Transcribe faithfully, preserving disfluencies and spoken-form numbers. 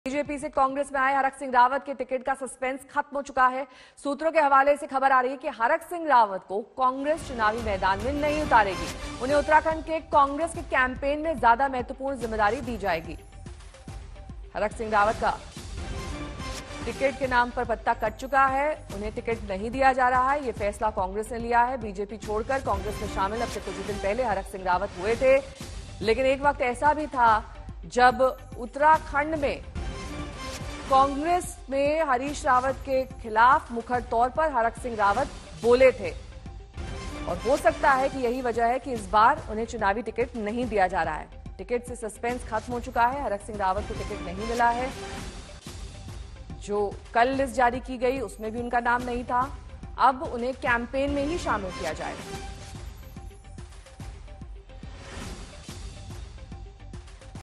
BJP से कांग्रेस में आए हरक सिंह रावत के टिकट का सस्पेंस खत्म हो चुका है। सूत्रों के हवाले से खबर आ रही है कि हरक सिंह रावत को कांग्रेस चुनावी मैदान में नहीं उतारेगी। उन्हें उत्तराखंड के कांग्रेस के कैंपेन में ज्यादा महत्वपूर्ण जिम्मेदारी दी जाएगी। हरक सिंह रावत का टिकट के नाम पर पत्ता कट चुका है। उन्हें टिकट नहीं दिया जा रहा है। यह फैसला कांग्रेस ने लिया है। बीजेपी छोड़कर कांग्रेस में शामिल अब से कुछ दिन पहले हरक सिंह रावत हुए थे, लेकिन एक वक्त ऐसा भी था जब उत्तराखंड में कांग्रेस में हरीश रावत के खिलाफ मुखर तौर पर हरक सिंह रावत बोले थे और हो सकता है कि यही वजह है कि इस बार उन्हें चुनावी टिकट नहीं दिया जा रहा है। टिकट से सस्पेंस खत्म हो चुका है। हरक सिंह रावत को टिकट नहीं मिला है। जो कल लिस्ट जारी की गई उसमें भी उनका नाम नहीं था। अब उन्हें कैंपेन में ही शामिल किया जाएगा।